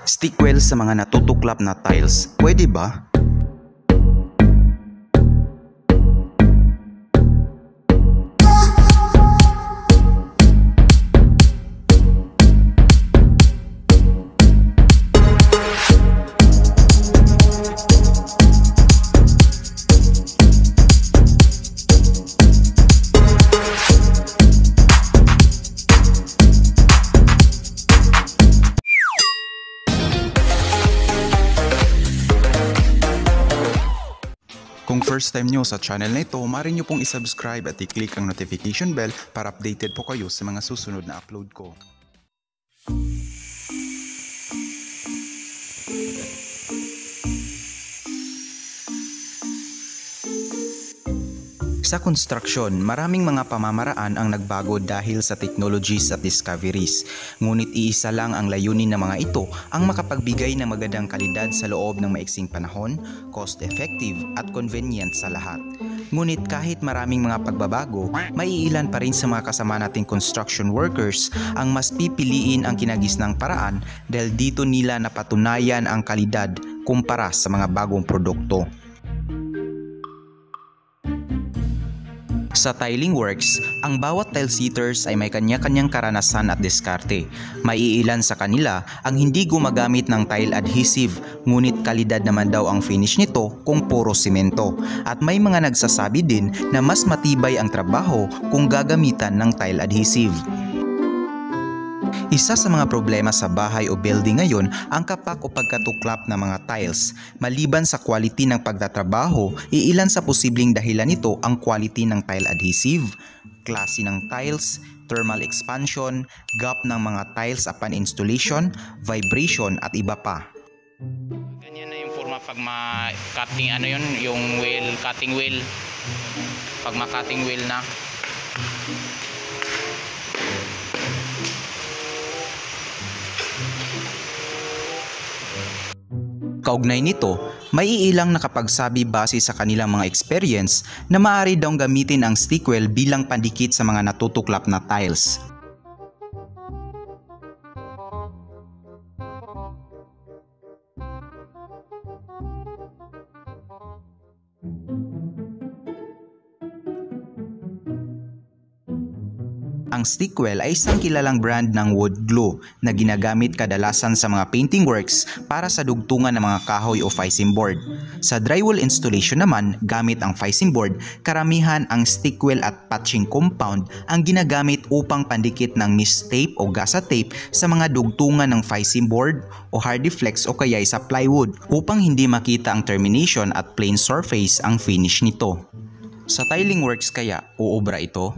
Stickwell sa mga natutuklap na tiles, pwede ba? Kung first time nyo sa channel na ito, maaari nyo pong isubscribe at i-click ang notification bell para updated po kayo sa mga susunod na upload ko. Sa construction, maraming mga pamamaraan ang nagbago dahil sa technologies at discoveries. Ngunit iisa lang ang layunin ng mga ito, ang makapagbigay ng magandang kalidad sa loob ng maiksing panahon, cost-effective at convenient sa lahat. Ngunit kahit maraming mga pagbabago, maiilan pa rin sa mga kasama nating construction workers ang mas pipiliin ang kinagisnang paraan dahil dito nila napatunayan ang kalidad kumpara sa mga bagong produkto. Sa tiling works, ang bawat tile setters ay may kanya-kanyang karanasan at diskarte. Maiilan sa kanila ang hindi gumagamit ng tile adhesive, ngunit kalidad naman daw ang finish nito kung puro simento. At may mga nagsasabi din na mas matibay ang trabaho kung gagamitan ng tile adhesive. Isa sa mga problema sa bahay o building ngayon ang kapak o pagkatuklap ng mga tiles. Maliban sa quality ng pagtatrabaho, iilan sa posibleng dahilan nito ang quality ng tile adhesive, klase ng tiles, thermal expansion, gap ng mga tiles upon installation, vibration at iba pa. Ganyan na yung forma pag ma-cutting yung wheel, cutting wheel. Pag ma-cutting wheel na. Kaugnay nito, may iilang nakapagsabi base sa kanilang mga experience na maaari daw gamitin ang Stickwell bilang pandikit sa mga natutuklap na tiles. Ang Stickwell ay isang kilalang brand ng wood glue na ginagamit kadalasan sa mga painting works para sa dugtungan ng mga kahoy o facing board. Sa drywall installation naman, gamit ang facing board, karamihan ang Stickwell at patching compound ang ginagamit upang pandikit ng mist tape o gasa tape sa mga dugtungan ng facing board o hardiflex o kaya sa plywood upang hindi makita ang termination at plain surface ang finish nito. Sa tiling works kaya, uubra ito?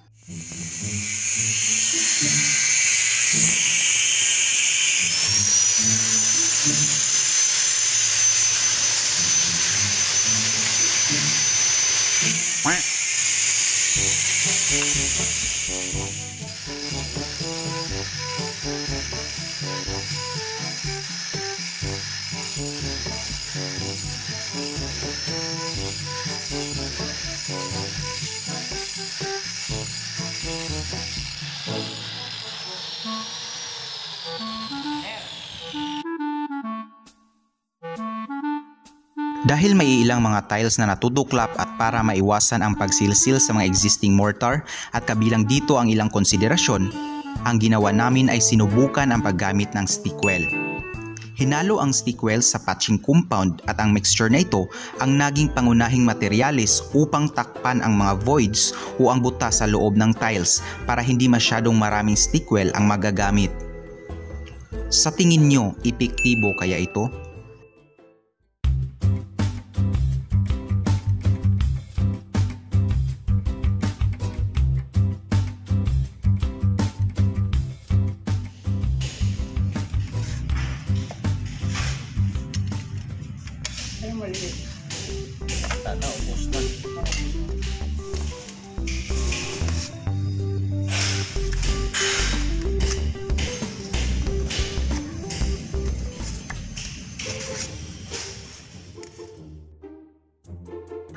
Dahil may ilang mga tiles na natutuklap at para maiwasan ang pagsilsil sa mga existing mortar at kabilang dito ang ilang konsiderasyon, ang ginawa namin ay sinubukan ang paggamit ng Stickwell. Hinalo ang Stickwell sa patching compound at ang mixture na ito ang naging pangunahing materyales upang takpan ang mga voids o ang buta sa loob ng tiles para hindi masyadong maraming Stickwell ang magagamit. Sa tingin nyo, epektibo kaya ito?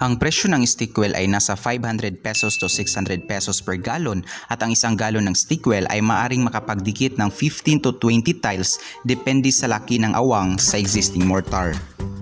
Ang presyo ng stick well ay nasa 500 pesos to 600 pesos per galon at ang isang galon ng stick well ay maaring makapagdikit ng 15 to 20 tiles depende sa laki ng awang sa existing mortar.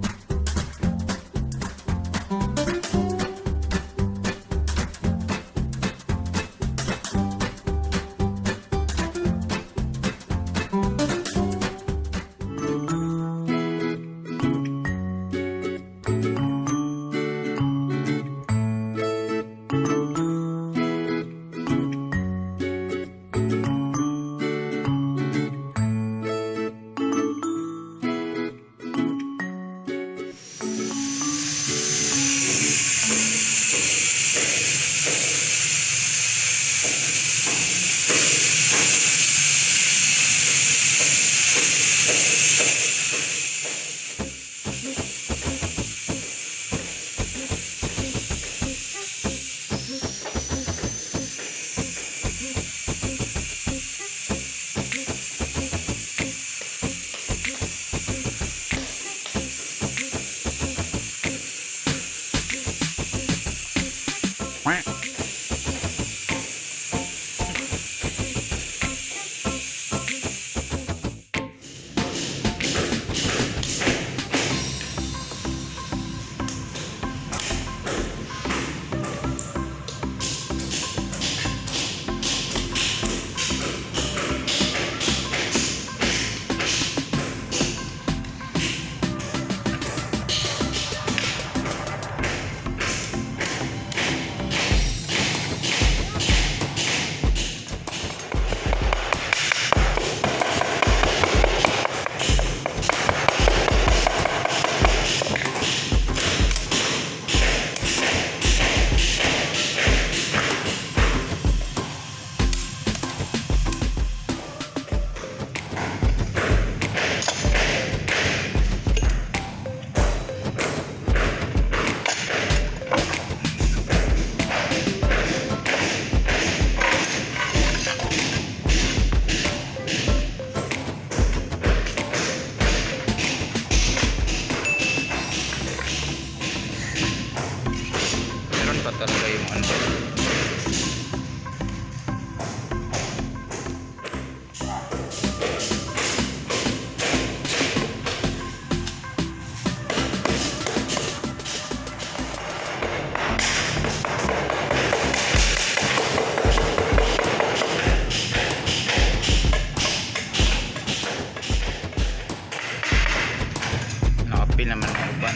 Talaga yung ano. Nakapil naman ang uban.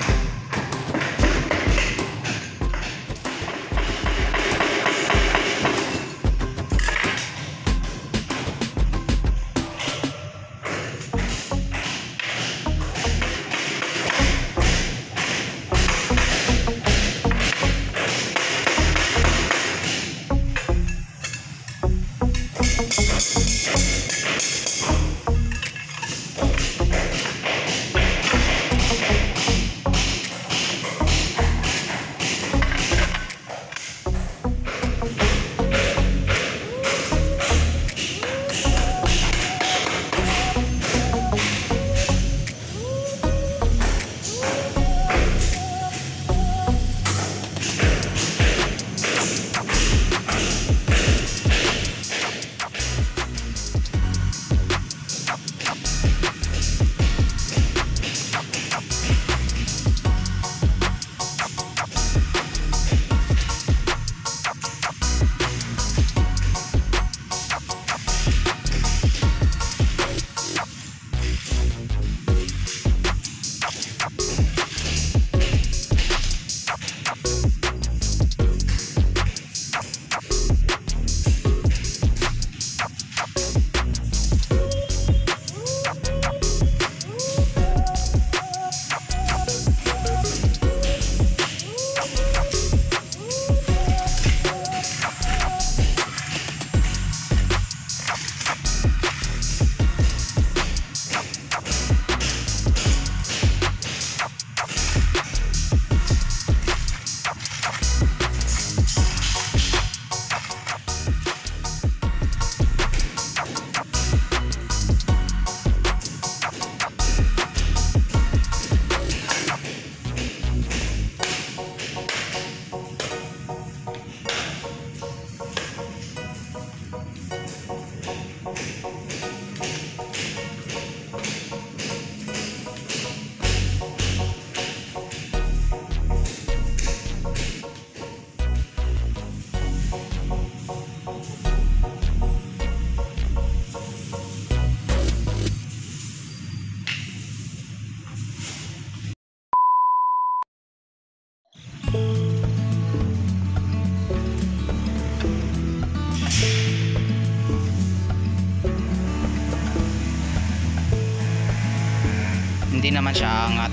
Hindi naman siya angat.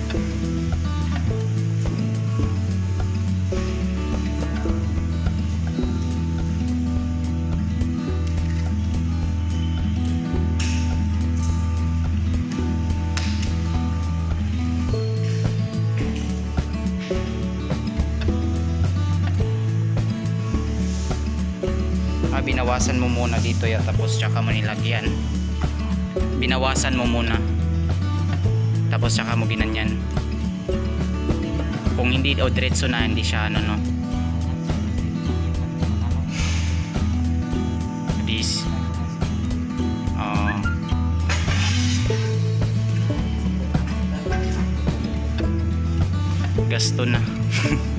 Binawasan mo muna dito ya, tapos tsaka mo nilagyan. Binawasan mo muna, tapos tsaka mo ginanyan. Kung hindi o diretso na, hindi siya ano, no. This gasto na.